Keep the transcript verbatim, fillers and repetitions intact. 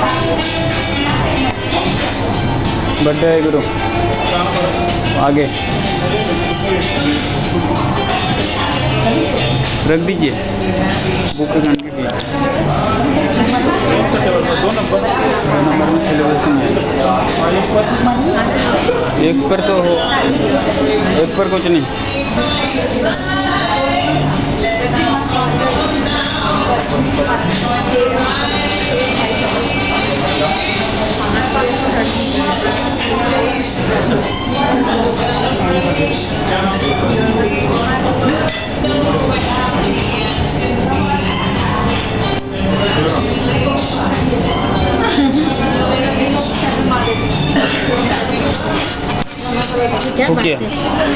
Birthday है गुरु, आगे रख दीजिए बुक पे घंटे की दो नंबर में सेलिब्रेशन है। एक पर तो हो, एक पर कुछ नहीं। क्या ओके।